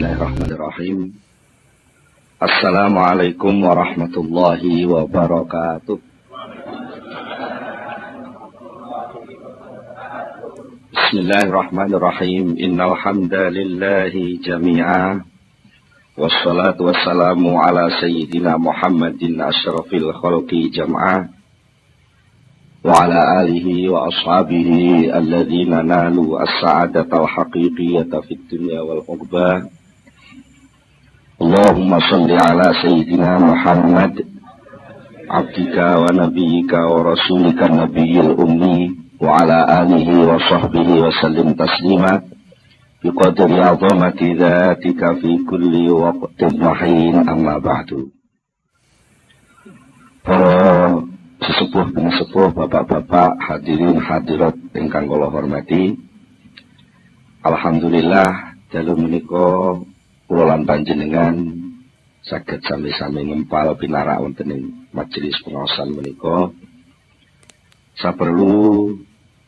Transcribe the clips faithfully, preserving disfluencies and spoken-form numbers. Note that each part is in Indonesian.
Bismillahirrahmanirrahim. Assalamualaikum warahmatullahi wabarakatuh. Bismillahirrahmanirrahim. Innal hamdalillahi jami'a. Wassalatu wassalamu ala sayyidina Muhammadin asyrafil khalqi jam'a. Wa ala alihi wa ashabihi alladhina nalu as-sa'adata al-haqiqiyata fid dunya wal uqbah. Allahumma salli ala sayyidina Muhammad abdika wa nabiyyika wa rasulika nabiyil ummi wa ala alihi wa sahbihi wa sallim taslima biqadri azamati dhatika fi kulli waqtin wa hin, amma ba'du. Para sesepuh dan sepuh, bapak-bapak, hadirin hadirat ingkang kula hormati, alhamdulillah dalu menika kula lan panjenengan saged sami-sami ngempal pinarak wonten ing majelis pengaosan menika. Saperlu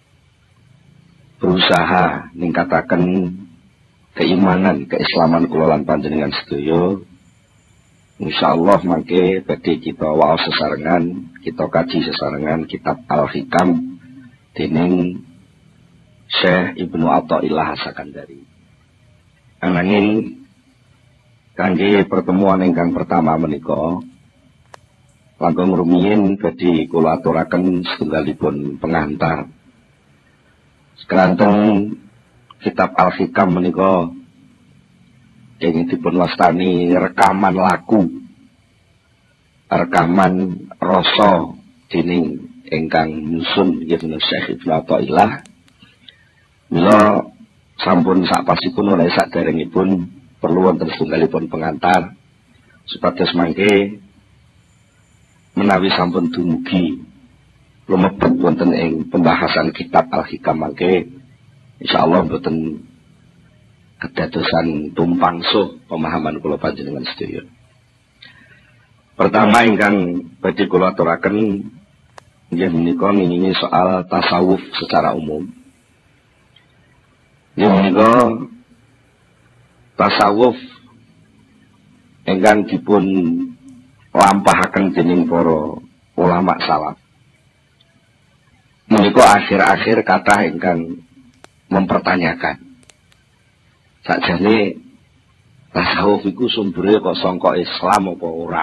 berusaha ningkataken keimanan, keislaman kula lan panjenengan sedaya. Insyaallah mangke badhe kita waos sesarengan, kita kaji sesarengan kitab Al-Hikam dening Syekh Ibnu Athaillah As-Sakandari. Ananging kangge pertemuan ingkang pertama menika langkung rumiyin badhe kula aturaken setunggalipun pengantar. Sekanten kitab Al-Hikam menika ingin dipun wastani rekaman laku, rekaman rasa dening ingkang nyusun yaitu Syekh Ibnu Athaillah. Mila sampun sakpasipun oleh saderengipun perlu wonten setunggalipun pengantar supados mangke menawi sampun dumugi lumebet wonten ing pembahasan kitab Al-Hikam mangke insyaallah boten kedadosan tumpang suh pemahaman kula panjenengan sedaya. Pertama ingkang badhe kula aturaken inggih menika ngingingi soal tasawuf secara umum. Inggih menika tasawuf ingkang dipun lampahaken dening para ulama salaf. Menika akhir-akhir kathah ingkang mempertanyakan sakjane tasawuf iku sumbere kok sangka Islam apa ora.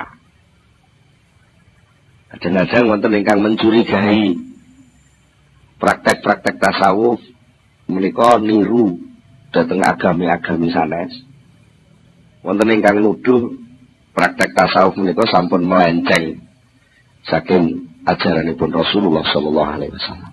Kadang-kadang wonten ingkang mencurigai praktek-praktek tasawuf menika niru dhateng agami-agami sanes. Wonten ingkang nuduh praktek tasawuf menika sampun melenceng saking ajaranipun Rasulullah sallallahu alaihi wasallam.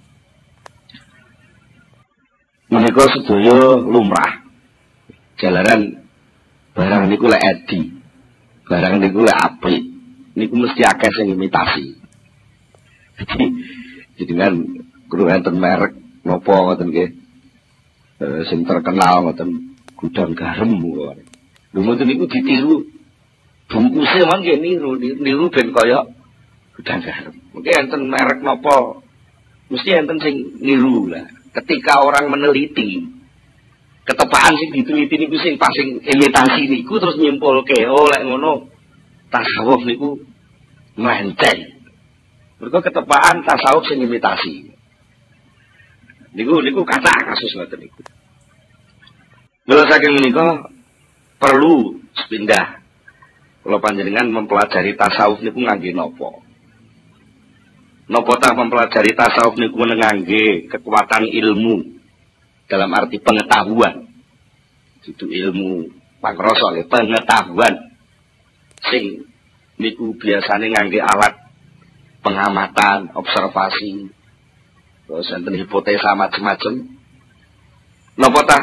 Menika sedaya lumrah. Jalaran barang niku lek edi, barang niku lek apik, niku mesti akeh sing imitasi. Jadi jenengan kudu enten merek napa ngoten nggih. E, sing terkenal ngoten gudang garam kok. Lho ngoten niku ditiru bungkuse mangke niru, niru ben kaya gudang garam. Mungkin enten merek napa mesti enten sing niru lah. Ketika orang meneliti ketepaan sing diteliti niku sing pasing imitasi niku terus nyimpulke oh lek ngono tasawuf niku melenceng. Mergo ketepaan tasawuf sing imitasi. Niku niku kata kasus ngoten niku. Mula saking menika perlu sepindah kula panjenengan mempelajari tasawuf niku ngangge napa. Napa ta mempelajari tasawuf niku ngangge kekuatan ilmu. Dalam arti pengetahuan, itu ilmu pangrasa, pengetahuan sing niku biasane ngangge alat pengamatan, observasi, terus enten hipotesa macam-macam. Napa ta?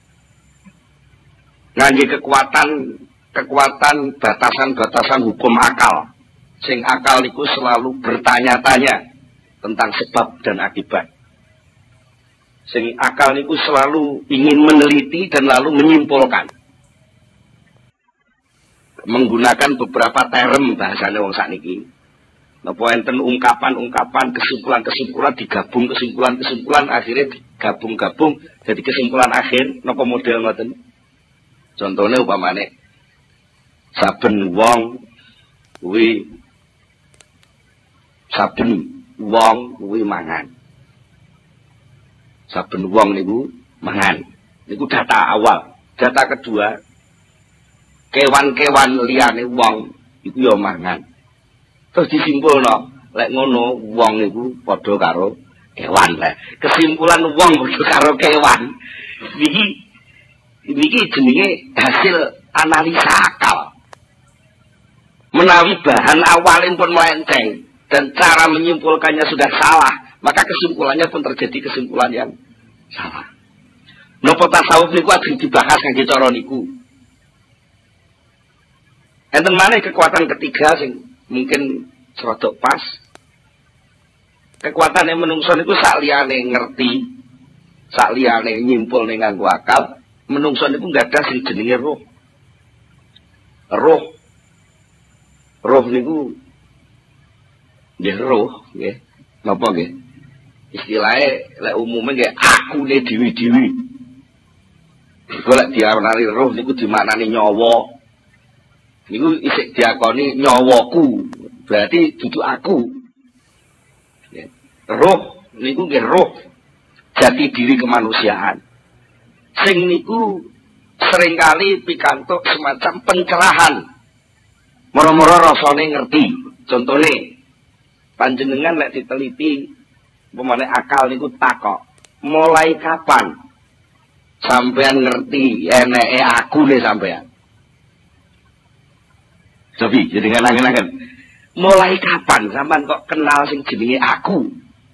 Ngangge kekuatan, kekuatan batasan-batasan hukum akal. Sing akal niku selalu bertanya-tanya tentang sebab dan akibat. Sing akal niku selalu ingin meneliti dan lalu menyimpulkan. Menggunakan beberapa term bahasane wong sakniki. Napa enten ungkapan-ungkapan, kesimpulan-kesimpulan digabung kesimpulan-kesimpulan akhirnya digabung-gabung jadi kesimpulan akhir napa model ngoten. Contohnya upamane saben wong kuwi saben wong kuwi mangan. Saben wong niku mangan. Niku data awal. Data kedua, kewan-kewan liyane wong iku ya mangan. Terus disimpulno, lek ngono wong niku padha karo kewan lah. Kesimpulan wong padha karo kewan. Niki niki jenenge hasil analisa akal. Menawi bahan awalnya pun melenceng dan cara menyimpulkannya sudah salah, maka kesimpulannya pun terjadi kesimpulan yang salah. Napa tasawuf niku ajeng dibahas kangge cara niku. Enten maneh kekuatan ketiga sing mungkin serodok pas. Kekuatan yang menungso niku sak liyane ngerti, sak liyane nyimpulne nganggo akal, menungso niku gadah sing jenenge roh. Roh. Roh niku nggih roh nggih. Napa nggih? Istilahnya lek umume nggih akune dewi-dewi. Iku lek diarani roh niku dimaknani nyawa. Niku isih diakoni nyawaku. Berarti dudu aku. Roh niku nggih roh jati diri kemanusiaan. Sing niku seringkali pikantuk semacam pencerahan. Moro-moro rasane ngerti. Contone panjenengan lek diteliti pemane akal niku takok. Mulai kapan sampean ngerti eneke aku nih sampean? Tapi jadi ngangen-ngangen. Mulai kapan sampean kok kenal sing jenenge aku?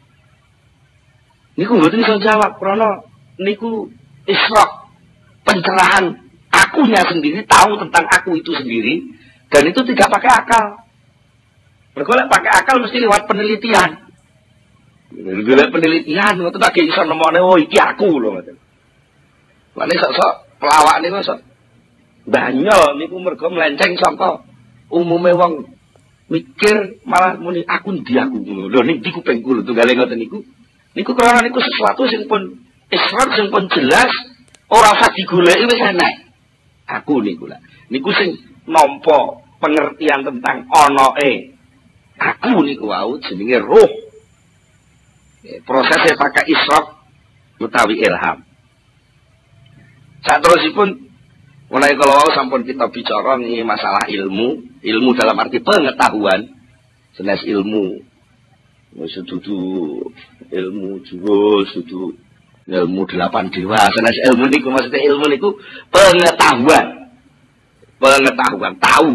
Niku mboten iso jawab krana niku isyraq, pencerahan. Akunya sendiri tahu tentang aku itu sendiri dan itu tidak pakai akal. Bergolek pakai akal mesti lewat penelitian. Lewat penelitian ngoten tak iso nemone oh iki aku lho ngoten. Lane sok-sok pelawak niku sok banyol niku mergo melenceng saka umume wong mikir malah muni aku ndi aku ngono. Lho niki kupingku lho tunggale ngoten niku. Niku krana niku sesuatu sing pun israr sing pun jelas ora usah digoleki wis enak. Aku niku lah. Niku sing nampa pengertian tentang onoe aku niku wau jenenge roh. Prosesnya pakai israr utawi ilham. Saat terusipun mulai kalau sampun kita bicara nih masalah ilmu, ilmu dalam arti pengetahuan, senes ilmu, sudu ilmu jurus, sudu ilmu delapan dewa, senes ilmu niku maksudnya ilmu niku pengetahuan, pengetahuan tahu.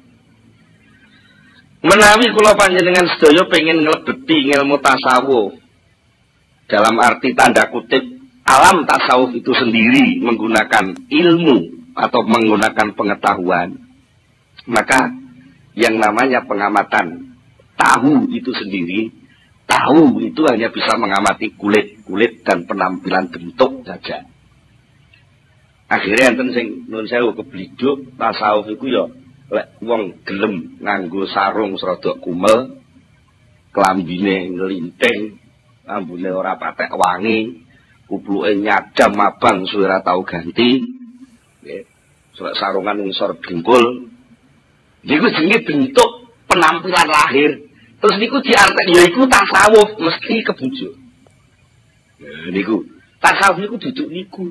Menawi kula panjenengan sedaya pengen nglebeti ilmu tasawuf dalam arti tanda kutip alam tasawuf itu sendiri menggunakan ilmu atau menggunakan pengetahuan, maka yang namanya pengamatan tahu itu sendiri, tahu itu hanya bisa mengamati kulit-kulit dan penampilan bentuk saja. Akhirnya enten sing nun sewu kebliduk tasawuf iku ya lek wong gelem nganggo sarung serodok kumel, klambine nglinting, ambune ora patek wangi, kupluke nyadam abang suwe ora tau ganti. Nggih. Sarungan ngisor dengkul. Niku jenenge bentuk penampilan lahir. Terus niku diartek ya iku tasawuf mesti kebujuk. Nah, niku tasawuf niku duduk niku.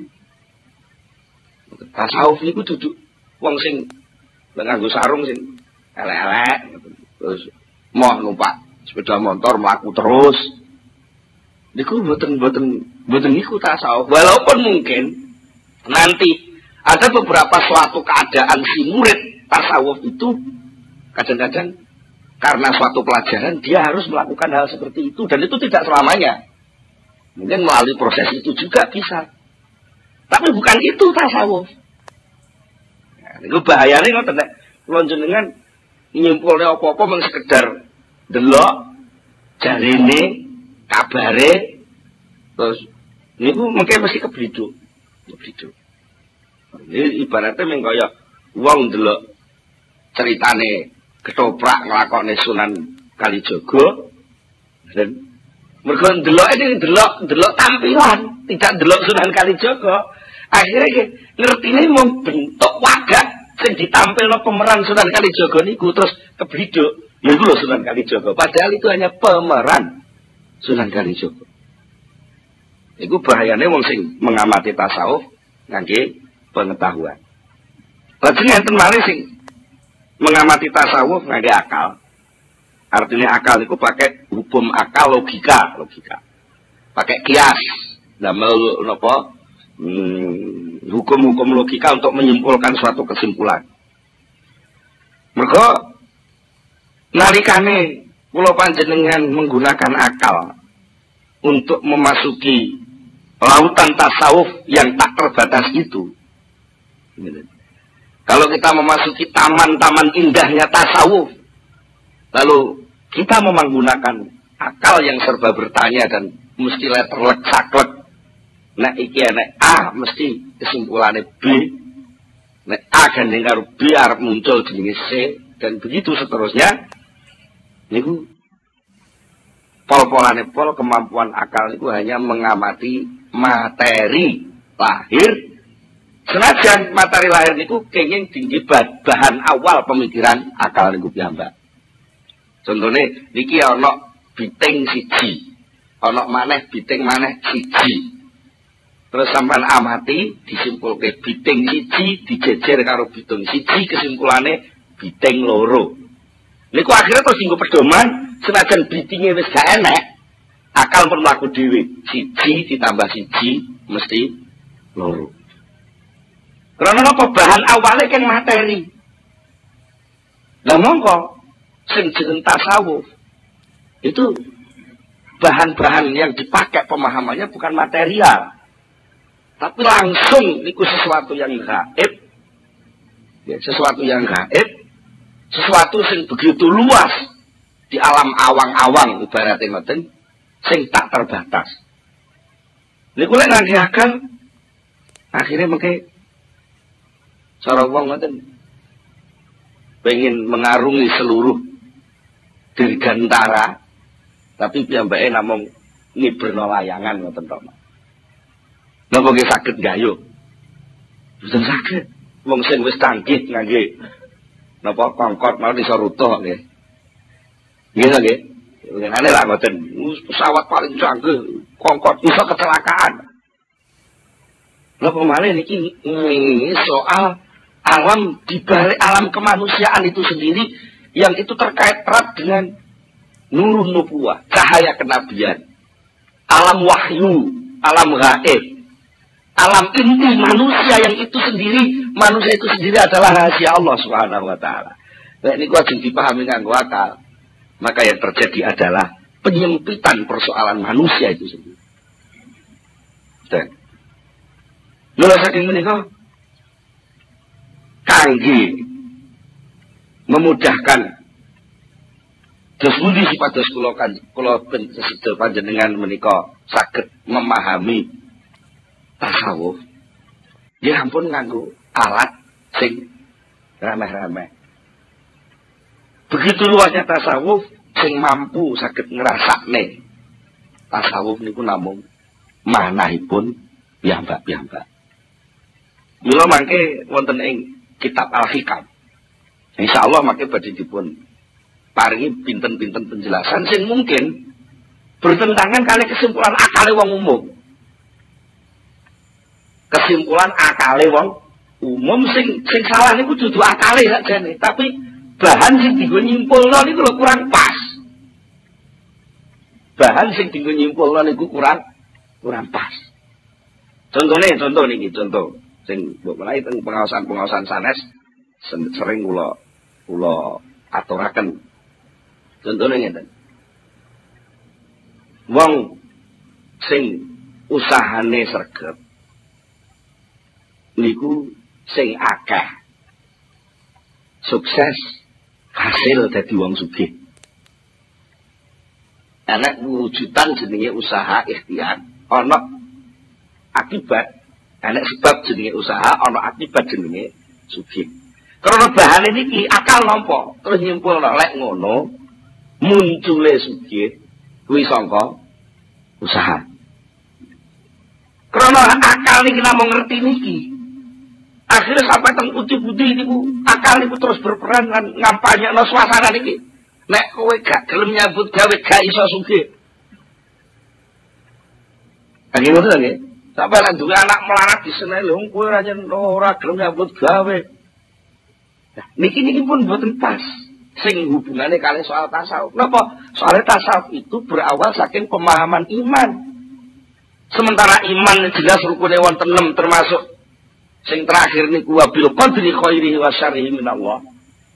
Tasawuf niku duduk wong sing nganggo sarung sing elek-elek terus mau numpak sepeda motor mlaku terus. Niku mboten-mboten mboten niku tasawuf. Walaupun mungkin nanti ada beberapa suatu keadaan si murid tasawuf itu kadang-kadang karena suatu pelajaran dia harus melakukan hal seperti itu dan itu tidak selamanya. Mungkin melalui proses itu juga bisa. Tapi bukan itu tasawuf. Nah, itu bahayanya ngoten nek kula jenengan nyimpulne apa-apa mung sekedar delok jarine kabare terus niku mungkin mesti kebliduk. Kebliduk. Ini ibaratnya mung kaya wong delok ceritane ketoprak nglakone Sunan Kalijaga dan mergo ndelok ini ndelok ndelok tampilan, tidak ndelok Sunan Kalijaga. Akhirnya ngertine mung bentuk wagak sing ditampilno pemeran Sunan Kalijaga niku terus kebliduk. Ya iku lho Sunan Kalijaga. Padahal itu hanya pemeran Sunan Kalijaga. Iku bahayane wong sing mengamati tasawuf ngangge pengetahuan. Lajeng enten malih sing mengamati tasawuf ngangge akal. Artinya akal itu pakai hukum akal, logika, logika. Pakai kias, damel napa? Hmm, hukum-hukum logika untuk menyimpulkan suatu kesimpulan. Mergo nalikane kula panjenengan menggunakan akal untuk memasuki lautan tasawuf yang tak terbatas itu. Kalau kita memasuki taman-taman indahnya tasawuf, lalu kita menggunakan akal yang serba bertanya dan mesti letterlek saklek. Nek iki nek A mesti kesimpulannya B. Nek A gandeng karo B arep muncul jenenge C dan begitu seterusnya. Niku pol-polane pol kemampuan akal itu hanya mengamati materi lahir. Senajan materi lahir niku kenging tinggi bahan awal pemikiran akal niku piyambak. Contohnya niki ana biting siji. Ana maneh biting maneh siji. Terus sampean amati disimpulke biting siji dijejer karo biting siji kesimpulannya biting loro. Niku akhirnya terus dienggo pedoman senajan bitinge wis gak enek, akal pun mlaku dhewe. Siji ditambah siji mesti loro. Karena apa bahan awalnya kan materi. Lah mongko sing jeneng tasawuf itu bahan-bahan yang dipakai pemahamannya bukan material. Tapi langsung itu sesuatu yang gaib, ya, sesuatu yang gaib, sesuatu yang begitu luas di alam awang-awang ibaratnya ngoten, sing tak terbatas. Niku lek nangge akal, akhirnya mengke cara wong ngoten pengen mengarungi seluruh dirgantara, tapi piyambake namung ngiberno layangan ngoten to. Napa nggih saged gayuh? Boten saged. Wong sing wis canggih ngangge napa kongkot mau iso rutuh nggih. Nggih to nggih. Ngene lah ngoten. Pesawat paling canggih kongkot iso kecelakaan. Lha kok malih niki soal alam di balik alam kemanusiaan itu sendiri yang itu terkait erat dengan nurun nubuwah, cahaya kenabian, alam wahyu, alam gaib. Alam inti manusia yang itu sendiri, manusia itu sendiri adalah rahasia Allah Subhanahu wa taala. Nah, ini kudu dipahami nganggo akal. Maka yang terjadi adalah penyempitan persoalan manusia itu sendiri. Dan lha saking menika kangge memudahkan dos pundi sipados kula kan kula sedaya panjenengan menika saged memahami tasawuf, ya ampun nganggo alat sing remeh-remeh. Begitu luasnya tasawuf, sing mampu saged ngrasakne tasawuf niku namung manahipun piyambak-piyambak. Mila mangke wonten ing kitab Al-Hikam. Insyaallah mangke badhe dipun paringi pinten-pinten penjelasan sing mungkin bertentangan kali kesimpulan akale wong umum. Kesimpulan akale wong umum sing sing salah niku dudu akale sakjane, tapi bahan sing dienggo nyimpulno niku lho kurang pas. Bahan sing dienggo nyimpulno niku kurang kurang pas. Contohnya contoh niki contoh sing mbok menawi teng pengawasan-pengawasan sanes sering kula kula aturaken. Contohnya ngeten. Wong sing usahane sregep niku sing akeh sukses hasil dadi wong sugih. Ana wujudan jenenge usaha ikhtiar, ana akibat, ana sebab jenenge usaha, ana akibat jenenge sugih. Karena bahane niki akal nampa, terus nyimpulno lek ngono muncule sugih kuwi sangka usaha. Karena akal niki namung ngerti niki. Akhirnya sampai teng putih-putih niku akal niku terus berperan lan ngampanyekno suasana niki. Nek kowe gak gelem nyambut gawe gak iso sugih. Lagi ngono lho nggih. Sampai lan duwe anak melarat di senai lho kowe ora ora gelem nyambut gawe. Nah, niki niki pun mboten pas. Sing hubungannya kali soal tasawuf. Napa? Soalnya tasawuf itu berawal saking pemahaman iman. Sementara iman jelas rukune wonten enam termasuk sing terakhir niku wabil qadri khairihi wa syarrihi minallah.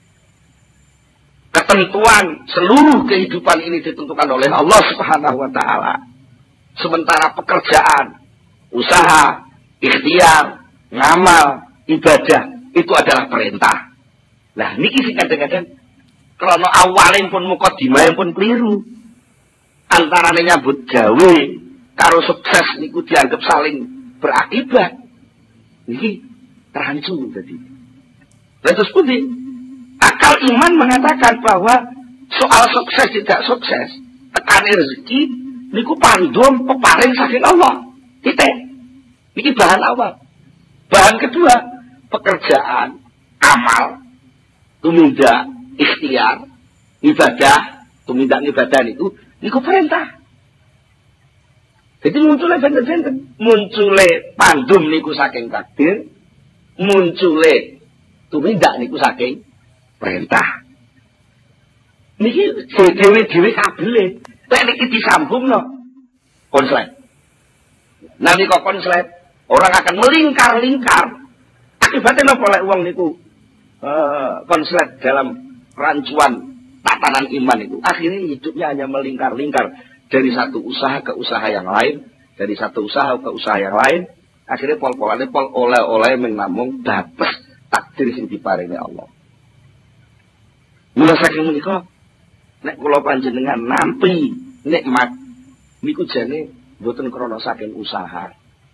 Ketentuan seluruh kehidupan ini ditentukan oleh Allah Subhanahu wa taala. Sementara pekerjaan, usaha, ikhtiar, ngamal, ibadah itu adalah perintah. Nah, niki sing kadang-kadang krana awalin pun mukadimah pun keliru. Antarane nyambut gawe karo sukses niku dianggap saling berakibat. Ini terancam tadi. Terus pundi? Akal iman mengatakan bahwa soal sukses tidak sukses, tekan rezeki, niku pandum peparing saking Allah. Titik. Niki bahan awal. Bahan kedua, pekerjaan, amal, tumindak, ikhtiar, ibadah, tumindak ibadah niku, niku perintah. Jadi munculnya benten-benten. Munculnya pandum niku saking takdir. Munculnya tumindak niku saking perintah. Niki dewe-dewe kabele. Lek niki disambung no. Konslet. Nanti kok konslet. Orang akan melingkar-lingkar. Akibatnya nopo lek uang niku. Uh, konslet dalam rancuan tatanan iman itu. Akhirnya hidupnya hanya melingkar-lingkar. Dari satu usaha ke usaha yang lain, dari satu usaha ke usaha yang lain, akhirnya pol-polane pol oleh-oleh menamung dapat takdir sing diparingi Allah. Mula saking menika, nek kula panjenengan nampi nikmat niku jane mboten krana saking usaha.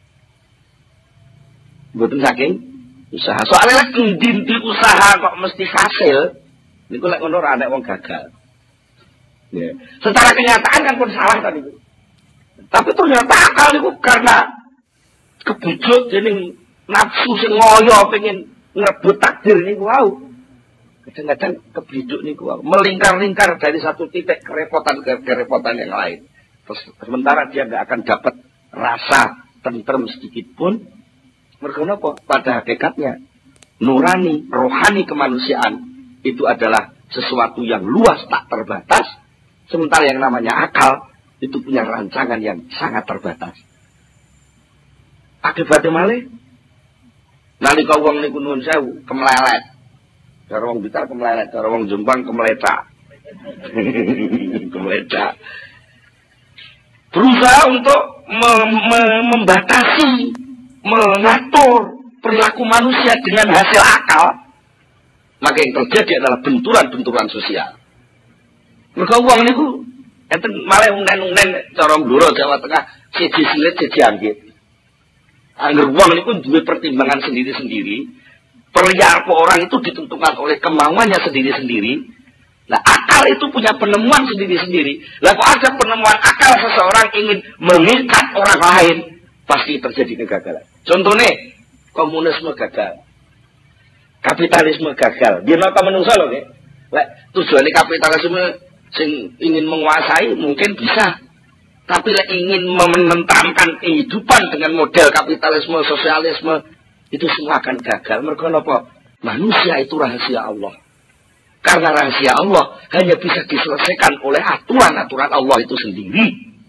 Mboten saking usaha. Soalnya lek dinti usaha kok mesti hasil, niku lek ngono ora ana wong gagal. Ya. Secara kenyataan kan pun salah tadi. Tapi ternyata akal itu karena kebujuk jadi nafsu sing ngoyo pengen ngerebut takdir niku wau. Kadang-kadang kebujuk niku wau melingkar-lingkar dari satu titik kerepotan ke kerepotan yang lain. Terus sementara dia nggak akan dapat rasa tentrem sedikit pun. Mergo napa? Pada hakikatnya nurani, rohani kemanusiaan itu adalah sesuatu yang luas tak terbatas. Sementara yang namanya akal itu punya rancangan yang sangat terbatas. Akibatnya malih nalika wong niku nuwun sewu kemlelet. Cara wong Blitar kemlelet, cara wong Jombang kemlecak. Kemlecak. Berusaha untuk me me membatasi, mengatur perilaku manusia dengan hasil akal. Maka yang terjadi adalah benturan-benturan sosial. Mereka uang niku enten malah ungen-ungen cara Blora Jawa Tengah siji silit siji anggit. Angger uang niku duwe pertimbangan sendiri-sendiri. Perilaku orang itu ditentukan oleh kemauannya sendiri-sendiri. Nah, akal itu punya penemuan sendiri-sendiri. Lah kok ada penemuan akal seseorang ingin mengikat orang lain, pasti terjadi kegagalan. Contohnya komunisme gagal. Kapitalisme gagal. Biar napa menungso lho nggih. Lek tujuane kapitalisme sing ingin menguasai mungkin bisa, tapi lek ingin menentramkan kehidupan dengan model kapitalisme, sosialisme itu semua akan gagal. Mergo napa? Manusia itu rahasia Allah. Karena rahasia Allah hanya bisa diselesaikan oleh aturan-aturan Allah itu sendiri.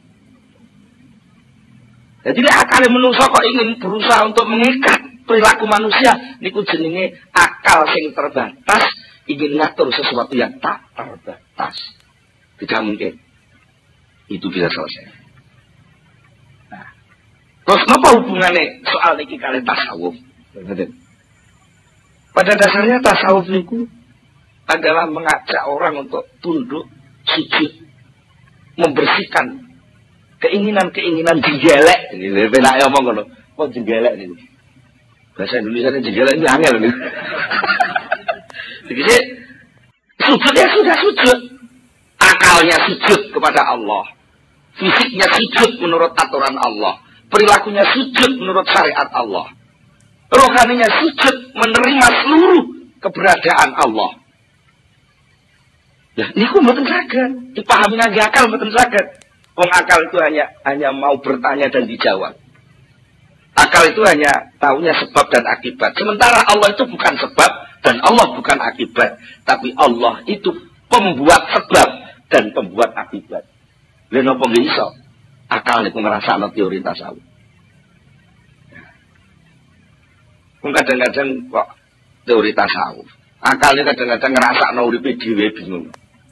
Jadi akal menungso kok ingin berusaha untuk mengikat perilaku manusia, niku jenenge akal sing terbatas ingin ngatur sesuatu yang tak terbatas. Tidak mungkin itu bisa selesai. Nah, terus apa hubungannya soal niki kali tasawuf? Pada dasarnya tasawuf niku adalah mengajak orang untuk tunduk, sujud, membersihkan keinginan-keinginan jenggelek. Ini benak ngomong ngono. Kok jenggelek ini? Bahasa Indonesia ini jenggelek ini angel nih. Jadi sujudnya sudah sujud. Akalnya sujud kepada Allah. Fisiknya sujud menurut aturan Allah. perilakunya sujud menurut syariat Allah. Rohaninya sujud menerima seluruh keberadaan Allah. Ya, ini aku mboten saged. Dipahami ngangge akal mboten saged. Wong akal itu hanya hanya mau bertanya dan dijawab. Akal itu hanya tahunya sebab dan akibat. Sementara Allah itu bukan sebab dan Allah bukan akibat. Tapi Allah itu pembuat sebab dan pembuat akibat. Lha napa nggih iso? Akal niku ngrasakno teori tasawuf. Wong kadang-kadang kok teori tasawuf. Akalnya kadang-kadang ngrasakno uripe dhewe bingung.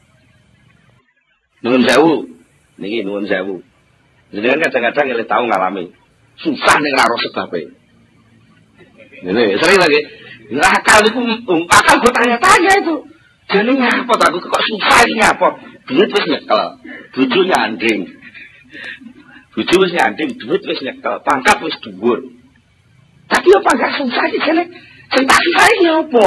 Nuwun sewu, niki nuwun sewu. Jenengan kadang-kadang ngelih tau ngalami susah ning ora sebabe. Ngene, sering lagi. Akal itu akal gue tanya-tanya itu. Jadi ngapa tak kok susah ini ngapa? Duit wis nyekel. Bojo nyanding. Bojo wis nyanding, duit wis nyekel, pangkat wis dhuwur. Tapi apa gak susah iki jane? Sing tak susah apa?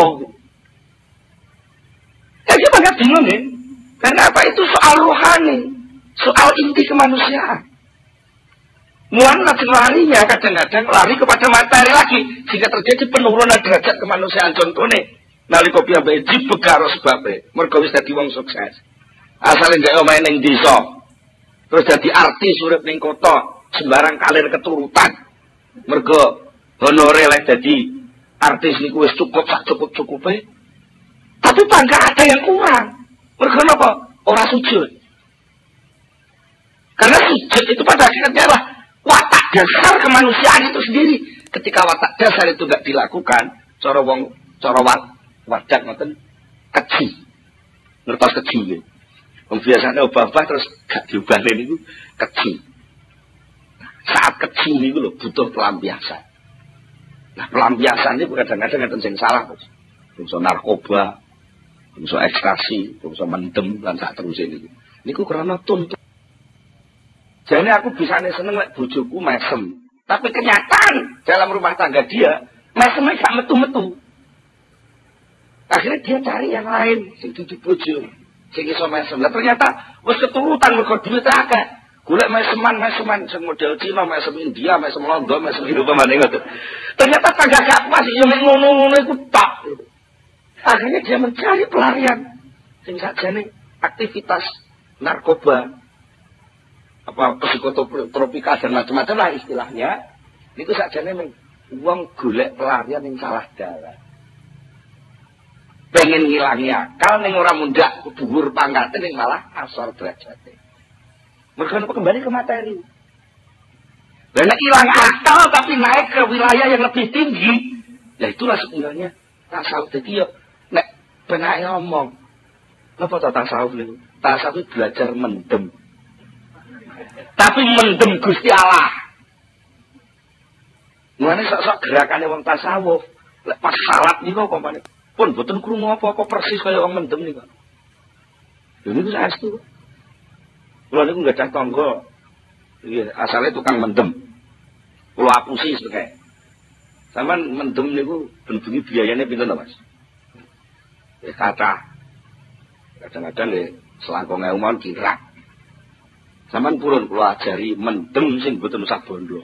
Jadi apa gak bingung ya? Karena apa itu soal rohani, soal inti kemanusiaan. Muan larinya kadang-kadang lari kepada materi lagi sehingga terjadi penurunan derajat kemanusiaan. Contohnya nalika piyambake dibegaro sebabe mergo wis dadi wong sukses. Asale ndek omahe ning desa. Terus dadi artis urip ning kota, sembarang kalir keturutan. Mergo honore lek dadi artis niku wis cukup sak cukup-cukupe. Tapi bangga ada yang kurang. Mergo napa? Ora sujud. Karena sujud itu pada akhirnya adalah watak dasar kemanusiaan itu sendiri. Ketika watak dasar itu tidak dilakukan, cara wong cara wat wadak ngoten keji. Ngertos keji nggih. Wong biasane obah-obah terus gak diubahne niku keji. Saat keji niku lho butuh pelampiasan. Nah, pelampiasan niku kadang-kadang ngeten sing salah, Bos. Bangsa narkoba, bangsa ekstasi, bangsa mendem lan sak teruse niku. Niku krana tuntut. Jadi aku bisa seneng lek bojoku mesem. Tapi kenyataan dalam rumah tangga dia, mesemnya gak metu-metu. Akhirnya dia cari yang lain, sing dudu bojo, sing iso mesem. Lah ternyata wis keturutan mergo duit akeh. Golek meseman-meseman sing model Cina, mesem India, mesem Londo, mesem Eropa maneh ngoten. Ternyata tangga gak pas yo mek ngono-ngono iku tok. Akhirnya dia mencari pelarian. Sing sakjane aktivitas narkoba, apa psikotropika dan macam-macam lah istilahnya. Itu sakjane mung wong golek pelarian yang salah dalan. Pengen ngilangi akal ning ora mundak dhuwur pangkate ning malah asor derajate. Mergo kembali ke materi. Lah nek ilang akal tapi naik ke wilayah yang lebih tinggi, ya itulah sebenarnya tasawuf. Dadi yo nek benak ngomong apa ta tasawuf niku? Tasawuf belajar mendem. Tapi mendem Gusti Allah. Mulane sok-sok gerakane wong tasawuf, lek pas salat niku kompane pun boten krungu apa-apa persis kaya wong mendem niku. Lha niku saestu. Kula niku gadah tangga iki asale tukang mendem. Kula apusi sekae. Sampeyan mendem niku ben-bengi biayane pinten to, Mas? Ya kathah. Kadang-kadang nggih selangkung ewu mon kirak. Sampeyan purun kula ajari mendem sing boten usah bondo.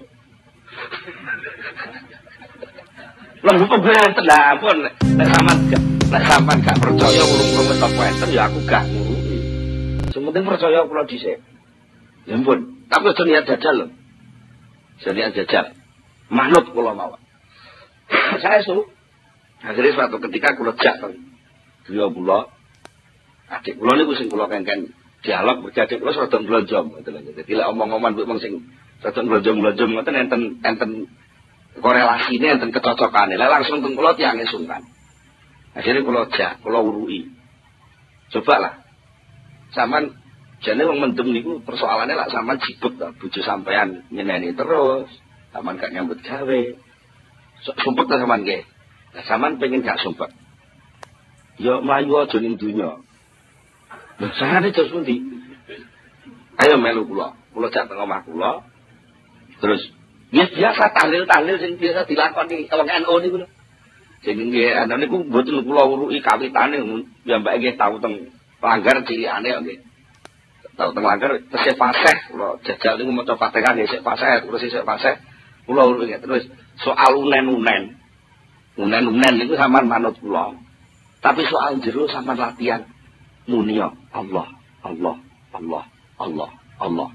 Lembut pembanten lah pun nek sampean gak nek sampean gak percaya urung-urung metu enten ya aku gak ngurusi. Sing penting percaya kula dhisik. Ya ampun, tapi aja niat jajal lho. Niat jajal. Manut kula mawon. Saya su. Akhirnya suatu ketika kula jak teng griya kula. Adik kula niku sing kula kengken dialog berjadi kula rada mblonjom ngoten lho. Dadi lek omong-omongan mbok wong sing rada mblonjom-mblonjom ngoten enten enten korelasine enten kecocokane. Lek langsung teng kula tiange sungkan. Akhirnya kula jak, kula urui. Coba lah. Sampeyan jane wong mendem niku persoalane lek sampean jibut to, bojo sampean nyeneni terus, sampean gak nyambut gawe. Sumpek ta sampean nggih. Lah sampean pengen gak sumpek. Ya mlayu aja ning donya. Lah sarane terus pundi? Ayo melu kula. Kula jak teng omah kula. Terus ya biasa tahlil-tahlil sing biasa dilakoni wong N U niku lho. Sing nggih ana niku mboten kula urui kawitane piyambake nggih tau teng langgar cilikane nggih. tau teng langgar tesih fasih kula jajal niku maca Fatihah nggih sik fasih terus sik fasih kula terus soal unen-unen unen-unen niku sampean manut kula tapi soal jero sampean latihan muni Allah Allah Allah Allah Allah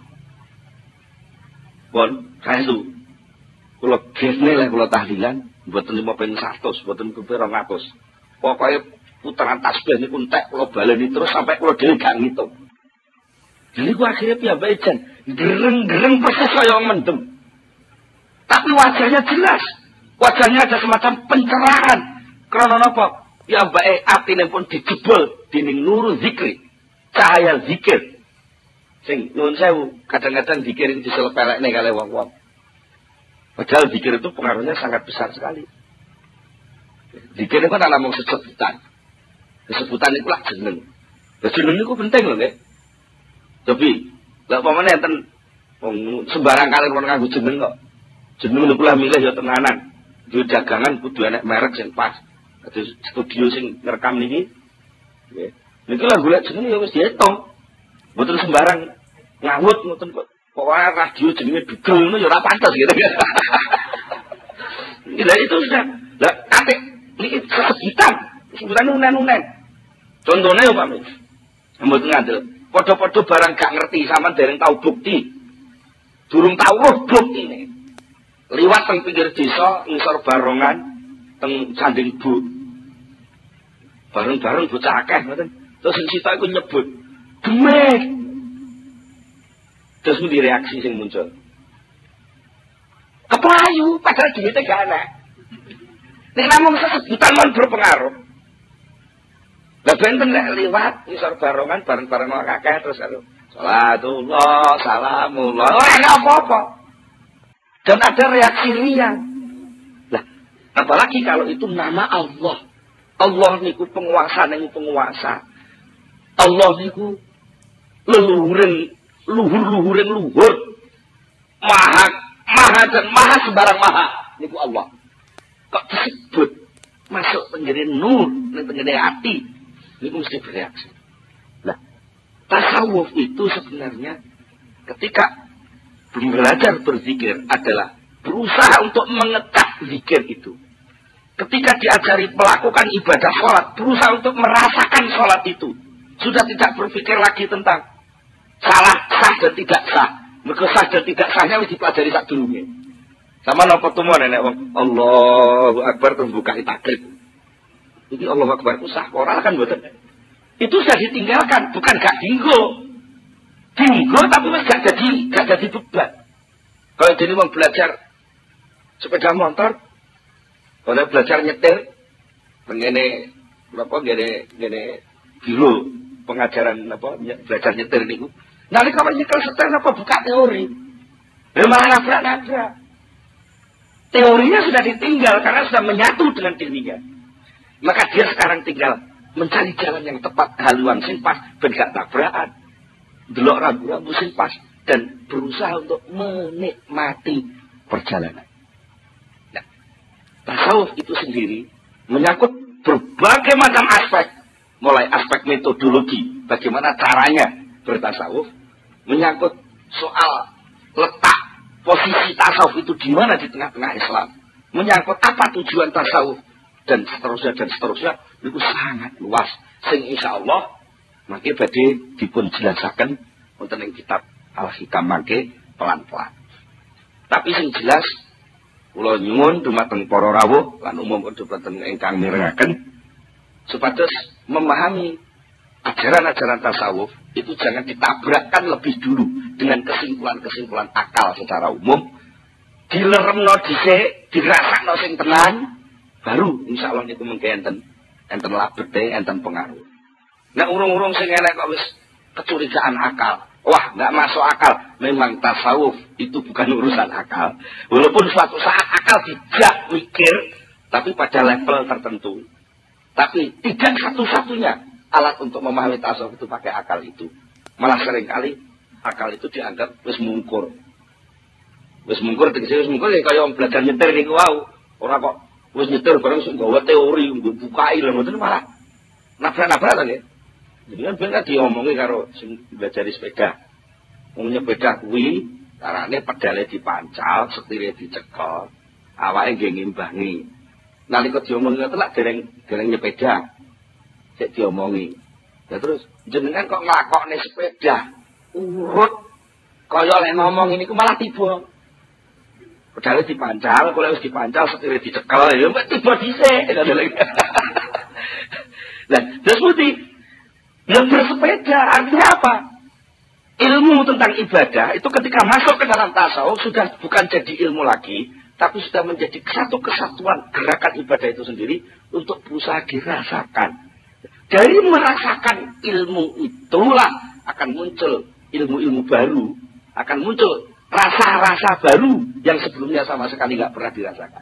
pun kaesu kula gesne lek kula tahlilan mboten lima ping seratus mboten kepira ratus pokoke putaran tasbih niku entek kula baleni terus sampai kula dhewe gak ngitung. Jadi gua akhirnya piyambake jan gereng-gereng persis kaya mendem. Tapi wajahnya jelas. Wajahnya ada semacam pencerahan. Karena napa? Piyambake atine pun dijebol dening nuru zikri. Cahaya zikir. Sing nuwun sewu, kadang-kadang zikir itu diselepelekne kali wong-wong. Padahal zikir itu pengaruhnya sangat besar sekali. Zikir itu kan ana mung sesebutan. Sesebutan itu lah jeneng. Lah jeneng niku penting lho nggih. Tapi lek pamane enten sembarang kali wong nganggo jeneng kok. Jeneng niku lah milih ya tenanan. Yo dagangan kudu enek merek sing pas. Kados studio sing ngerekam niki. Nggih. Niki lah golek jeneng ya wis diitung. Mboten sembarang ngawut ngoten kok. Pokoke radio jenenge Dugel ngono ya ora pantes gitu. Lah itu sudah. Lah ate niki sesebutan. Sebutan unen-unen. Contohnya ya Pak Mis. Mboten ngandel. Padha-padha barang gak ngerti sampean dereng tau bukti. Durung tau roh buktine. Liwat teng pinggir desa ngisor barongan teng Canding Bu. Bareng-bareng bocah akeh ngoten. Terus sing sitok iku nyebut, "Demek." Terus mesti reaksi sing muncul. Keplayu padahal duwite gak ana. Nek namung sesebutan mon berpengaruh. Lah benten nek liwat ngisor barongan bareng-bareng wong akeh terus karo salatullah salamullah ora ana apa-apa. Dan ada reaksi riang. Lah apalagi kalau itu nama Allah. Allah niku penguasa niku penguasa. Allah niku leluhuring luhur-luhuring luhur. Maha maha dan maha sembarang maha niku Allah. Kok disebut masuk penjere nur ning penjere hati. Ini mesti bereaksi. Nah, tasawuf itu sebenarnya ketika belajar berzikir adalah berusaha untuk mengetak zikir itu. Ketika diajari melakukan ibadah sholat, berusaha untuk merasakan sholat itu. Sudah tidak berpikir lagi tentang salah, sah dan tidak sah. Mereka sah dan tidak sahnya harus dipelajari sak dulunya. Sama nopo temu nenek wong Allahu Akbar terus buka takrib. Jadi Allah Akbar itu sah ora kan mboten. Itu sudah ditinggalkan, bukan gak dinggo. Dinggo tapi wis gak jadi gak jadi beban. Kalau jadi mau belajar sepeda motor, kalau belajar nyetir, ngene apa ngene ngene biro pengajaran apa belajar nyetir niku. Nanti kalau nyekel setir apa buka teori. Ya malah nabrak-nabrak. Teorinya sudah ditinggal karena sudah menyatu dengan dirinya. Maka dia sekarang tinggal mencari jalan yang tepat, haluan sing pas, ben gak tabrakan, delok rambu-rambu sing pas, dan berusaha untuk menikmati perjalanan. Nah, tasawuf itu sendiri menyangkut berbagai macam aspek, mulai aspek metodologi, bagaimana caranya bertasawuf, menyangkut soal letak posisi tasawuf itu di mana di tengah-tengah Islam, menyangkut apa tujuan tasawuf, dan seterusnya dan seterusnya itu sangat luas. Sing insyaallah mangke badhe dipun jelasaken wonten ing kitab Al-Hikam mangke pelan-pelan. Tapi sing jelas kula nyuwun dumateng para rawuh lan umum dumateng ingkang mirengaken supados memahami ajaran-ajaran tasawuf itu jangan ditabrakkan lebih dulu dengan kesimpulan-kesimpulan akal secara umum. Dileremno dhisik, dirasakno sing tenan. Baru insyaallah niku mengke enten enten labete enten pengaruh. Nek urung-urung sing elek kok wis kecurigaan akal. Wah, enggak masuk akal. Memang tasawuf itu bukan urusan akal. Walaupun suatu saat akal tidak mikir, tapi pada level tertentu. Tapi tidak satu-satunya alat untuk memahami tasawuf itu pakai akal itu. Malah seringkali akal itu dianggap wis mungkur. Wis mungkur tegese wis mungkur ya kaya wong belajar nyetir niku wau. Ora kok wis nyetir bareng sing gawe teori nggo bukai lho ngoten malah nabrak-nabrak ta nggih. Jadi kan ben diomongi karo sing belajar sepeda. Wong nyepeda kuwi carane pedale dipancal, setire dicekel, awake nggih ngimbangi. Nalika diomongi ngoten lak dereng dereng nyepeda. Sik diomongi. Ya terus jenengan kok nglakokne sepeda urut kaya lek ngomong ini ku malah tiba. Pedale dipancal, kalau wis dipancal setire dicekel ya mek tiba dhisik. Lah, terus putih yang bersepeda artinya apa? Ilmu tentang ibadah itu ketika masuk ke dalam tasawuf sudah bukan jadi ilmu lagi, tapi sudah menjadi satu kesatuan gerakan ibadah itu sendiri untuk berusaha dirasakan. Dari merasakan ilmu itulah akan muncul ilmu-ilmu baru, akan muncul rasa-rasa baru yang sebelumnya sama sekali nggak pernah dirasakan.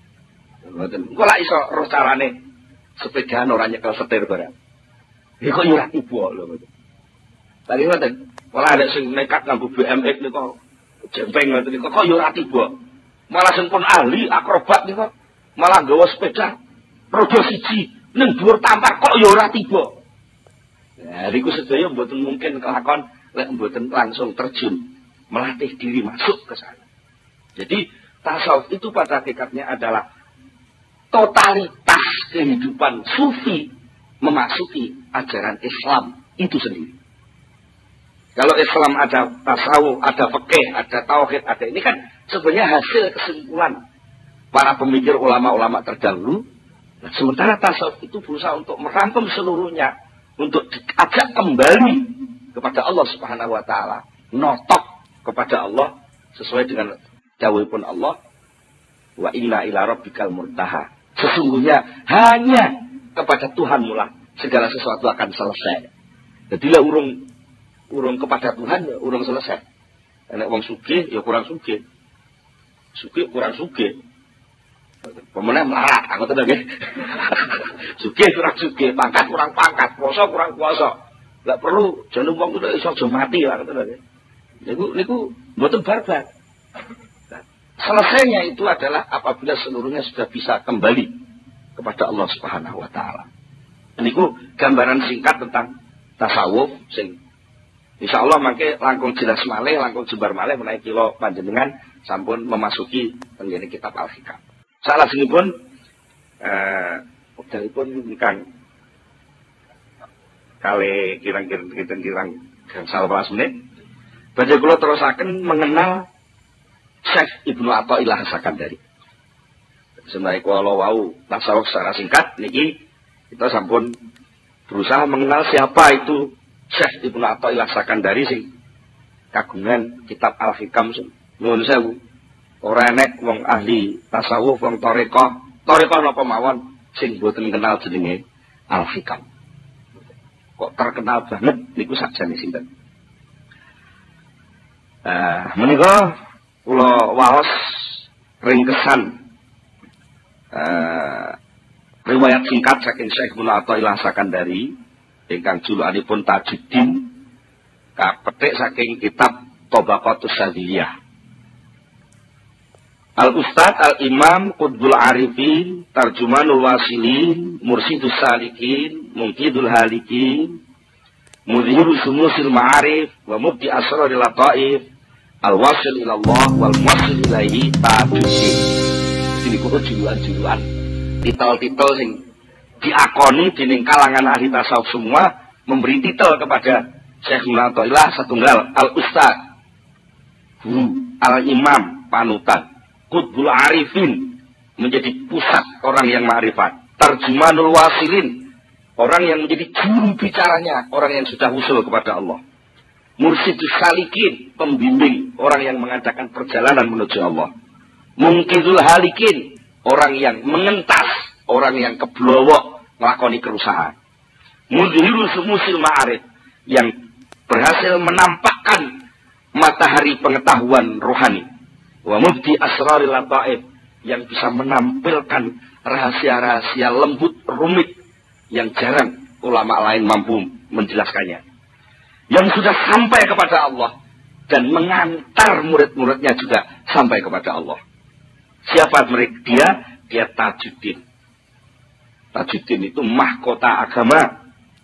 Kok lah iso roh carane sepedaan orang nyekel setir barang. Ya kok nyurah tiba lho. Tadi ngoten, malah ada sing nekat nganggo B M X niku jempeng ngoten niku kok nyurah tiba. Malah sing pun ahli akrobat niku malah nggawa sepeda roda siji ning dhuwur tampar kok ya ora tiba. Nah, niku sedaya mboten mungkin kelakon lek mboten langsung terjun melatih diri masuk ke sana. Jadi tasawuf itu pada hakikatnya adalah totalitas kehidupan sufi memasuki ajaran Islam itu sendiri. Kalau Islam ada tasawuf, ada fikih, ada tauhid, ada ini kan sebenarnya hasil kesimpulan para pemikir ulama-ulama terdahulu. Nah, sementara tasawuf itu berusaha untuk merangkum seluruhnya, untuk diajak kembali kepada Allah Subhanahu wa taala, notok kepada Allah sesuai dengan dawuhipun Allah, wa inna ila rabbikal murtaha. Sesungguhnya hanya kepada Tuhanmu lah segala sesuatu akan selesai. Jadilah urung urung kepada Tuhan ya urung selesai. Nek wong sugih ya kurang sugih. Sugih kurang sugih. Pemenang melarat, aku tahu nggih. Sugih kurang sugih, pangkat kurang pangkat, puasa kurang puasa. Enggak perlu jeneng wong kudu iso aja mati lah ngoten nggih. Niku niku mboten barbar. Nah, selesainya itu adalah apabila seluruhnya sudah bisa kembali kepada Allah Subhanahu wa taala. Niku gambaran singkat tentang tasawuf sing insyaallah mangke langkung jelas malih, langkung jembar malih menawi kula panjenengan sampun memasuki tenggene kitab Al-Hikam. Salajengipun eh wekdalipun ingkang kali kirang-kirang kirang gangsal welas menit. Badhe kula terusaken mengenal Syekh Ibnu Athaillah As-Sakandari. Sebenarnya kalau wau tasawuf secara singkat niki kita sampun berusaha mengenal siapa itu Syekh Ibnu Athaillah As-Sakandari sing kagungan kitab Al-Hikam nuwun sewu. Ora enek wong ahli tasawuf wong tarekah, tarekah napa mawon sing boten kenal jenenge Al-Hikam. Kok terkenal banget niku sakjane sinten. Eh menika kula waos ringkesan Uh, riwayat singkat saking Syekh Ibnu Athaillah As-Sakandari ingkang julukanipun Tajuddin kapetik saking kitab Tabaqatus Sadiliyah. Al-Ustad Al-Imam Qutbul Arifin Tarjumanul Wasilin Mursidus Salikin Mungkidul Halikin Mudhirul Sumusil Ma'arif wa Mubdi Asraril Lataif Al-Wasil ilallah wal Muwasil ilaihi Tajuddin. Ini kudu julukan-julukan titel-titel sing diakoni dening kalangan ahli tasawuf semua memberi titel kepada Syekh Ibnu Athaillah satunggal Al-Ustad, guru, Al-Imam, panutan, Qutbul Arifin, menjadi pusat orang yang ma'rifat, Tarjumanul Wasilin, orang yang menjadi juru bicaranya orang yang sudah usul kepada Allah, Mursidus Salikin, pembimbing orang yang mengadakan perjalanan menuju Allah, Mungkidul Halikin, orang yang mengentas, orang yang keblowok melakoni kerusakan. Mudhirul Sumusil Ma'arif, yang berhasil menampakkan matahari pengetahuan rohani. Wa Mubdi Asraril Lataif, yang bisa menampilkan rahasia-rahasia lembut rumit yang jarang ulama lain mampu menjelaskannya. Yang sudah sampai kepada Allah dan mengantar murid-muridnya juga sampai kepada Allah. Siapa mereka dia? Dia Tajuddin. Tajuddin itu mahkota agama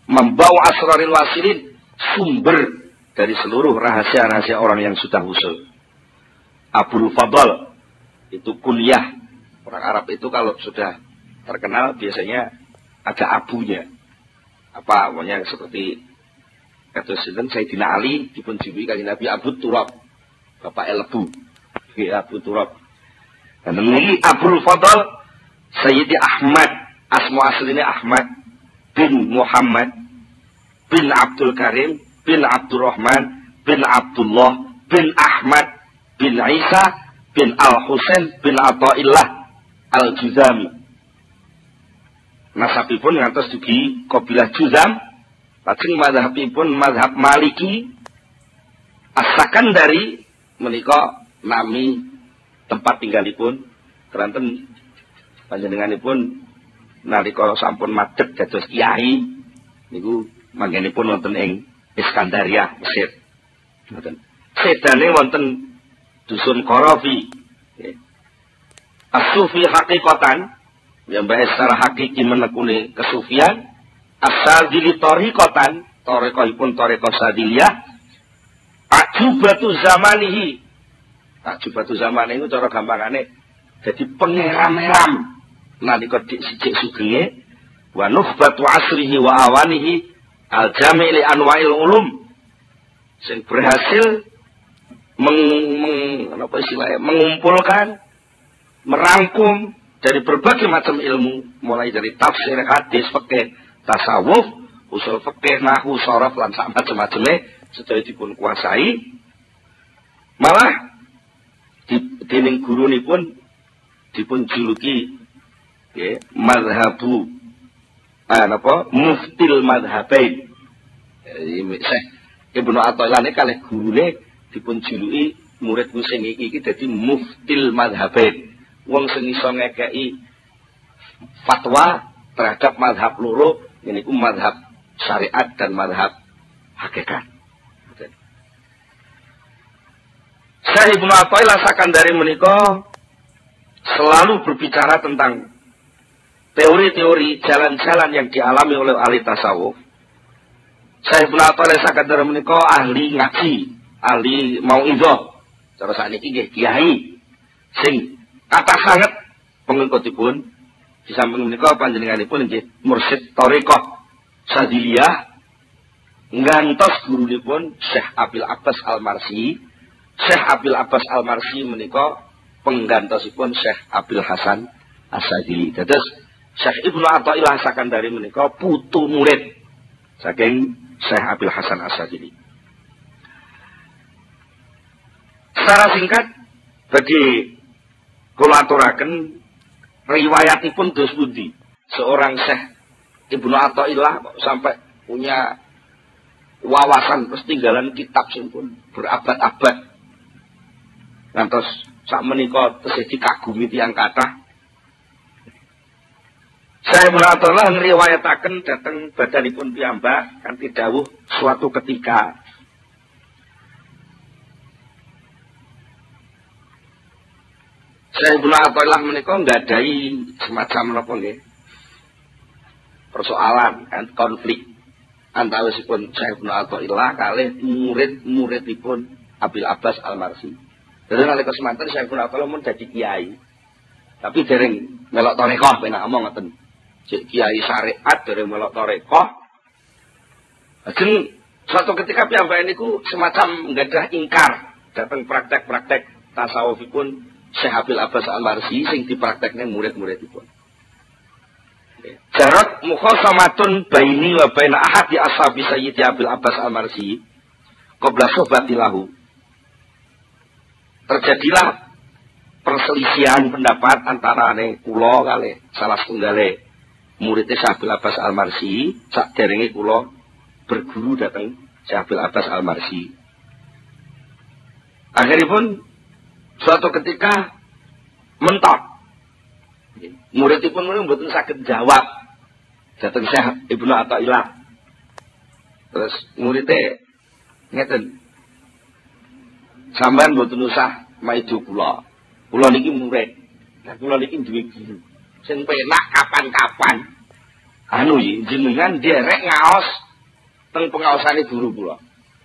membawa asraril wasilin, sumber dari seluruh rahasia-rahasia orang yang sudah usul. Abul Fadl itu kunyah. Orang Arab itu kalau sudah terkenal biasanya ada abunya. Apa namanya, seperti kata sinten Sayyidina Ali dipun juluki kanjeng Nabi Abu Turab, Bapak Elbu. Ya, Abu Turab. Dan ini Abul Fadl Sayyidi Ahmad, asma aslinya Ahmad bin Muhammad bin Abdul Karim bin Abdurrahman bin Abdullah bin Ahmad bin Isa bin Al-Husain bin Athaillah Al-Juzami. Nasabipun ngantos dugi kabilah Juzam, lajeng mazhabipun mazhab Maliki. As-Sakandari menika nami tempat tinggalipun keranten panjenenganipun nalika sampun madhep dados kiai niku manggenipun wonten ing Iskandaria, Mesir. Ngoten. Sedane wonten dusun Qarafi. As-sufi hakikatan, yang bahas secara hakiki menekuni kesufian. As-sadili tariqatan, tariqahipun tariqah sadiliyah. Ajubatu zamanihi, ajubatu zamanihi itu cara gampangane jadi pengeram-eram nalika sijik sugenge. Wa nukhbatu asrihi wa awanihi al-jami' li anwa'il ulum, sing berhasil meng, meng, apa istilahnya, mengumpulkan, merangkum dari berbagai macam ilmu, mulai dari tafsir, hadis, fikih, tasawuf, usul fikih, nahwu, sharaf lan sak macam-macame sedaya dipun kuasai. Malah di dening gurunipun dipun juluki nggih mazhabu ah napa muftil madhabain. Syekh Ibnu Athaillah niki kalih gurune dipun juluki muridku sing iki iki dadi muftil madhabain. Wong sing iso ngekeki fatwa terhadap mazhab loro, yaiku mazhab syariat dan mazhab hakikat. Syekh Ibnu Athaillah Sakandari menika selalu berbicara tentang teori-teori jalan-jalan yang dialami oleh ahli tasawuf. Syekh Ibnu Athaillah Sakandari menika ahli ngaji, ahli mau'izah. Cara sakniki nggih kiai sing kata sangat pengikutipun di samping menika panjenenganipun nggih mursyid thariqah Sadiliyah ngantos gurunipun Syekh Abil Abbas Al-Marsi. Syekh Abil Abbas Al-Marsi menika penggantosipun Syekh Abil Hasan As-Sadili. Dados Syekh Ibnu Athaillah Sakandari menika putu murid saking Syekh Abil Hasan As-Sadili. Secara singkat bagi kula aturaken riwayatipun dos pundi seorang Syekh Ibnu Athaillah sampai punya wawasan ketinggalan kitab sing pun berabad-abad. Ngantos sak menika tesih dikagumi tiyang kathah. Syekh Ibnu Athaillah ngriwayataken dhateng badanipun piyambak kanthi dawuh suatu ketika Syekh Ibnu Athaillah menika nggadahi semacam napa nggih persoalan kan konflik antawisipun Syekh Ibnu Athaillah kalih murid-muridipun Abil Abbas Al-Marsi. Dene nalika semanten Syekh Ibnu Athaillah mun dadi kiai. Tapi dereng melok tarekah penak omong ngoten. Cek kiai syariat dereng melok tarekah. Lajeng suatu ketika piyambake niku semacam nggadah ingkar dhateng praktek-praktek tasawufipun Syekh Abil Abbas Al-Marsi sing dipraktekne murid-muridipun. Jarat mukhasamatun baini wa baina ahadi ashabi Sayyidi Abil Abbas Al-Marsi qabla sohbatilahu. Terjadilah perselisihan pendapat antara ane kula kali salah setunggal muridnya Syekh Abil Abbas Al-Marsi saderenge kula berguru dateng Syekh Abil Abbas Al-Marsi. Akhiripun suatu ketika mentok muridipun menika mboten saged jawab dhateng Syekh Ibnu Athaillah. Terus muridé ngeten, sampean mboten usah maido kula. Kula niki murid. Lah kula niki duwe guru sing penak kapan-kapan anu jenengan derek ngaos teng pengaosane guru kula.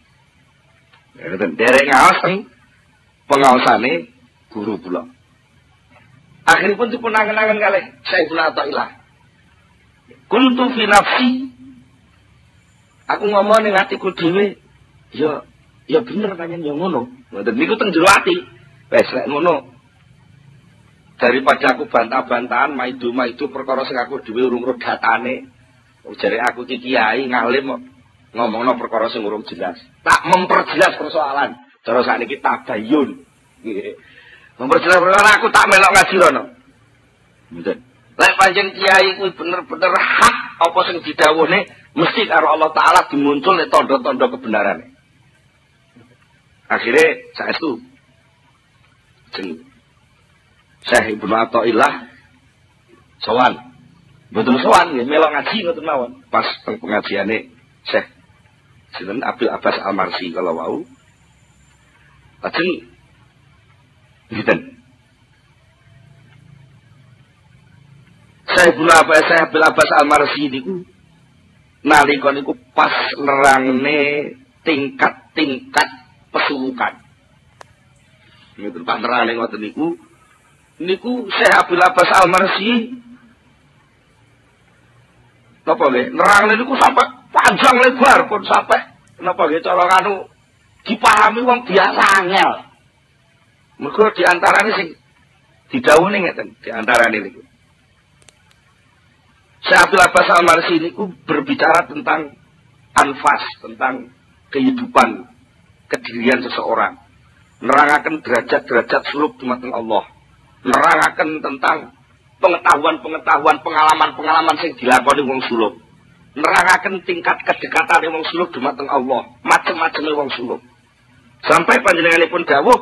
Derek ngaos teng pengaosane guru kula. Akhiripun dipun angen-angen kalih Syekhul Athaillah. Kuntu fi nafsi. Aku ngomong ning atiku dhewe, ya ya bener panjen ya ngono. Ngoten niku teng jero ati. Wes lek ngono. Daripada aku bantah-bantahan maidu-maidu perkara sing aku dhewe urung ro datane. Jare aku iki kiai ngalim ngomongno perkara sing urung jelas. Tak memperjelas persoalan. Cara sakniki tabayun. Nggih. Memperjelas perkara aku tak melok ngaji rono. Ngoten. Lek panjen kiai kuwi bener-bener hak apa sing didhawuhne mesti karo Allah Taala dimuncul nek tanda-tanda kebenarane. Akhire saestu jeneng Syekh Ibnu Athaillah sowan. Mboten sowan nggih melok ngaji ngoten mawon. Pas teng pengajiane Syekh sinten Abdul Abbas Al-Marsi kala wau. Lajeng ngiten. Syekh Ibnu Abbas Syekh Abdul Abbas Al-Marsi niku nalika niku pas nerangne tingkat-tingkat pesuwukan. Niku pas nerangne ngoten niku niku Syekh Abdul Abbas Al-Marsi napa nggih nerangne niku sampai panjang lebar pun sampai napa nggih cara anu dipahami wong biasa angel. Mergo diantarane sing didhawuhi ngeten diantarane niku Syekh Abdul Abbas Al-Marsi niku berbicara tentang anfas, tentang kehidupan kedirian seseorang, nerangaken derajat-derajat suluk dumateng Allah, nerangaken tentang pengetahuan-pengetahuan, pengalaman-pengalaman sing dilakoni wong suluk, nerangaken tingkat kedekatan wong suluk dumateng Allah, macam-macam wong suluk. Sampai panjenenganipun dawuh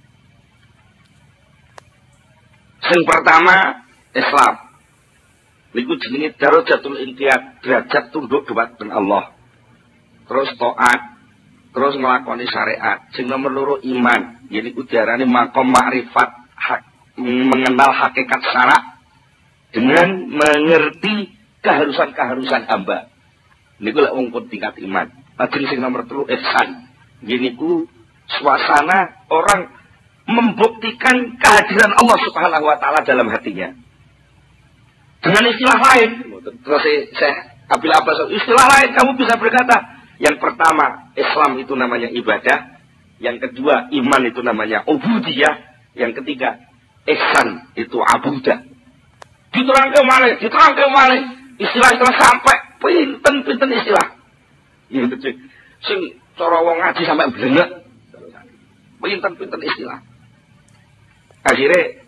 sing pertama Islam. Niku jenenge darajatul inqiyad, derajat tunduk dumateng Allah. Terus taat, terus nglakoni syariat. Sing nomor loro iman, yaiku diarani maqam ma'rifat, hak, mengenal hakikat syarak dengan mengerti keharusan-keharusan hamba. Niku lek wong tingkat iman. Lajeng sing nomor telu ihsan. Yaiku suasana orang membuktikan kehadiran Allah Subhanahu wa taala dalam hatinya. Dengan istilah lain, terus saya Abdul Abbas, istilah lain kamu bisa berkata, yang pertama Islam itu namanya ibadah, yang kedua iman itu namanya ubudiyah, yang ketiga ihsan itu abudah. Diterangke malih, diterangke malih, istilah-istilah sampai pinten-pinten istilah. Iya betul. Sing cara wong ngaji sampai blengek. Pinten-pinten istilah. Akhirnya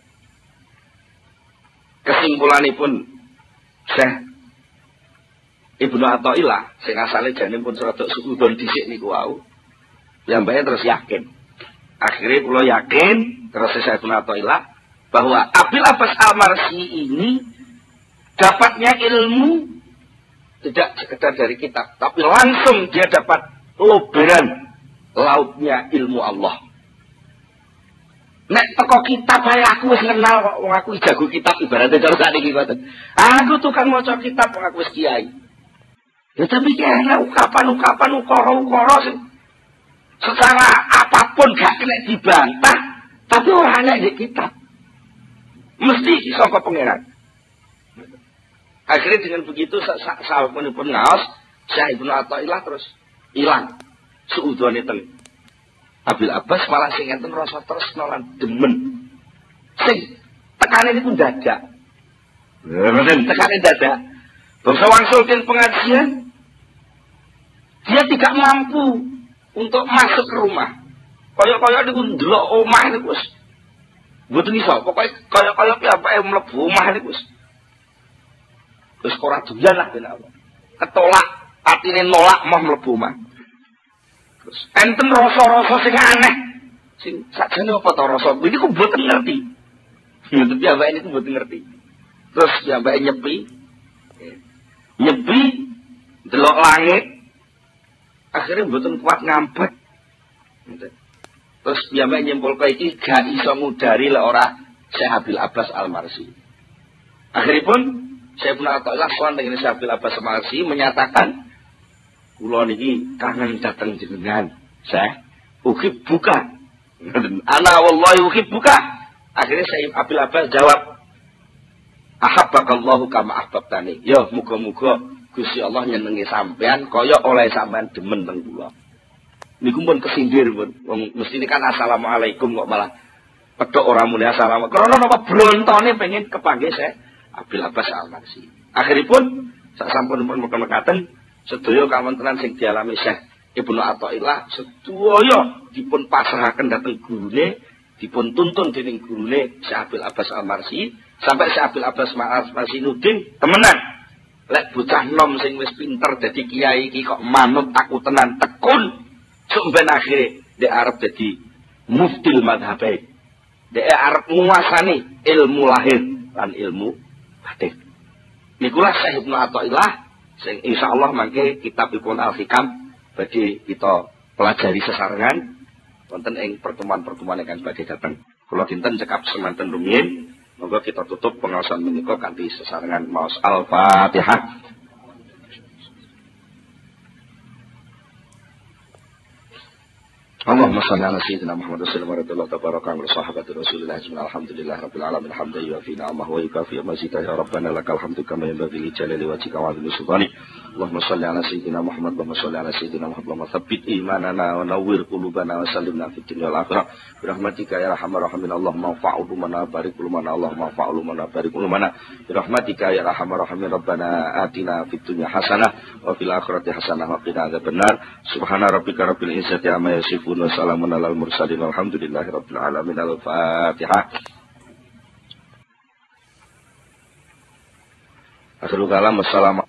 kesimpulanipun Syekh Ibnu Athaillah sing asale jane pun rada suudon dhisik niku wau. Piyambake terus yakin. Akhirnya kula yakin terus Syekh Ibnu Athaillah bahwa Abdul Abbas Al-Marsi ini dapatnya ilmu tidak sekedar dari kitab, tapi langsung dia dapat luberan lautnya ilmu Allah. Nek teko kitab ae aku wis kenal kok wong aku jago kitab ibaratnya cara sakniki ngoten. Aku tukang maca kitab kok aku wis kiai. Ya tapi kena ukapan-ukapan ukara-ukara sing secara apapun gak kena dibantah, tapi ora ana di kitab. Mesti saka pangeran. Akhirnya dengan begitu sahabatipun ngaos, Syekh Ibnu Athaillah terus ilang suudone teng Abdul Abbas malah sing enten rasa tresna lan demen. Sing tekane niku dadak. Ngoten tekane dadak. Bangsa wangsul pengajian dia tidak mampu untuk masuk ke rumah. Kaya-kaya niku ndelok omah niku wis mboten iso. Pokoke kaya-kaya piyambake mlebu omah niku wis wis ora doyan lah ben apa. Ketolak, atine nolak mau mlebu omah. Enten rasa-rasa sing aneh. Sing sakjane apa to rasa? Iki ku mboten ngerti. Mboten piyambake niku mboten ngerti. Terus piyambake nyepi. Nyepi delok langit. Akhirnya mboten kuat ngampet. Terus piyambake nyimpulke iki gak iso ngudari lek ora Syekh Abdul Abbas Al-Marsi. Akhiripun Saya pun Athaillah sowan dengan Syekh Abil Abbas Al-Marsi menyatakan kula niki kangen dateng jenengan. Saya ukip buka. Ana wallahi ukip buka. Akhirnya Syekh Abil Abbas jawab, ahabbakallahu kama ahbabtani. Yo muga-muga Gusti Allah nyenengi sampean kaya oleh sampean demen teng kula. Niku pun kesindir pun. Wong mesti kan assalamualaikum kok malah pedhok ora muni assalamu. Karena napa brontone pengen kepanggih Syekh Abil Abbas Al-Marsi. Akhiripun sak sampun pun mekaten sedaya kawontenan sing dialami Syekh Ibnu Athaillah sedaya dipun pasrahaken dhateng gurune, dipun tuntun dening gurune Syekh Abil Abbas Al-Marsi sampai Syekh Abil Abbas Al-Marsi nuding temenan. Lek bocah nom sing wis pinter dadi kiai iki kok manut aku tenan tekun sampeyan akhire dhek arep dadi muftil madhabe. Dhek arep nguasani ilmu lahir lan ilmu batin. Nikulah Syekh Ibnu Athaillah sing insyaallah mangke kitabipun Al-Hikam badhe kita pelajari sesarengan wonten ing pertemuan-pertemuan ingkang badhe dateng. Kula dinten cekap semanten rumiyin, monggo kita tutup pengaosan menika kanthi sesarengan maos Al-Fatihah. Allahumma shalli ala sayyidina Muhammad sallallahu alaihi wa sallam wa sahabati Rasulillah alhamdulillah rabbil alamin hamdan yuafi ni'amahu wa yukafi mazidah ya rabbana lakal hamdu kama yanbaghi li jalali wajhika wa 'azimi sultanik. Allahumma shalli ala sayyidina Muhammad wa shalli ala sayyidina Muhammad wa thabbit imanana wa nawwir qulubana wa sallimna fid dunya wal akhirah bi rahmatika ya arhamar rahimin. Allahumma fa'ul mana barik mana Allahumma fa'ul mana barik mana bi rahmatika ya arhamar rahimin. Rabbana atina fid dunya hasanah wa fil akhirati hasanah wa qina adzabannar. Subhana rabbika rabbil izzati amma yasifun. Wassalamun alal mursalin walhamdulillahi rabbil alamin. Al-Fatihah. Akhirul kalam. Wassalamualaikum.